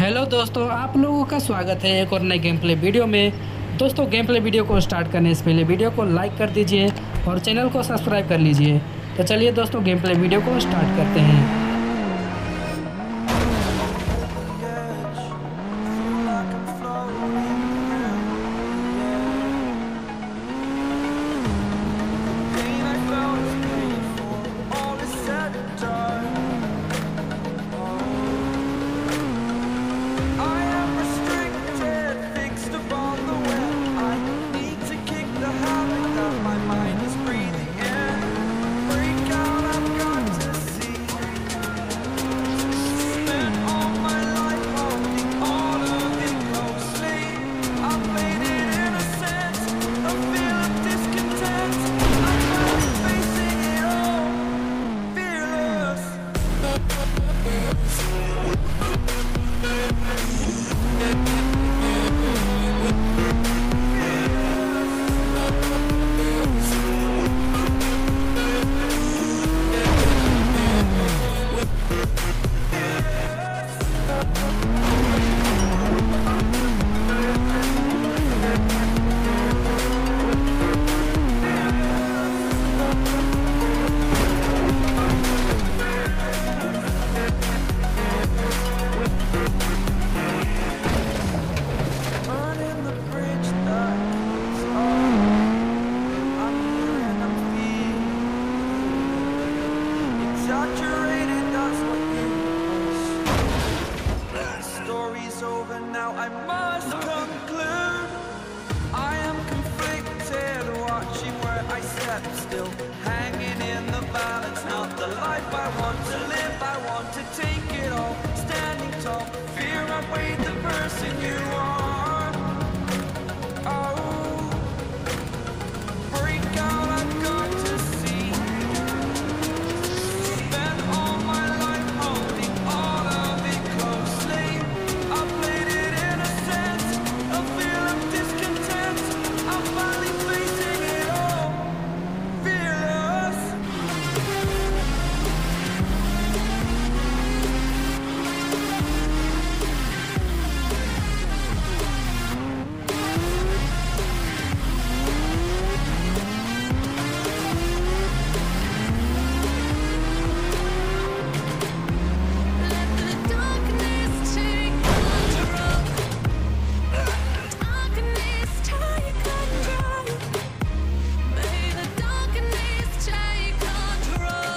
Hello दोस्तों, आप लोगों का स्वागत है एक और नए गेम प्ले वीडियो में। दोस्तों, गेम प्ले वीडियो को स्टार्ट करने से पहले वीडियो को लाइक कर दीजिए और चैनल को सब्सक्राइब कर लीजिए। तो चलिए दोस्तों, गेम प्ले वीडियो को स्टार्ट करते हैं। Saturated, that's what you was. Story's over now, I must conclude. I am conflicted, watching where I step still, hanging in the balance. Not the life I want to live, I want to take it all. Standing tall, fear outweighed the person you are. Oh, break out, I've got to see. Spent all my life holding all of it closely. I played it in a sense, a feel of discontent. I'm finally facing it all, fearless. Let the darkness take control. Darkness take control. May the darkness take control.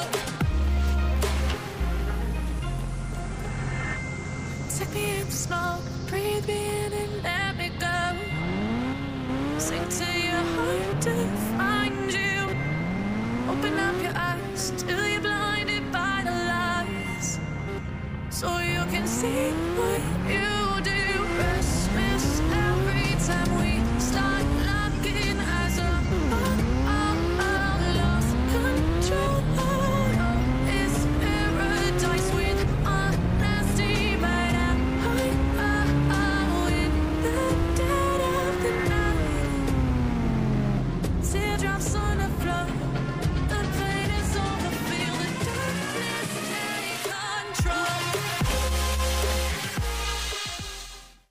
Take me in the smoke, breathe me in and let me go. Sink to your heart to find you. Open up your eyes till you're blinded by the lies, so you can see what you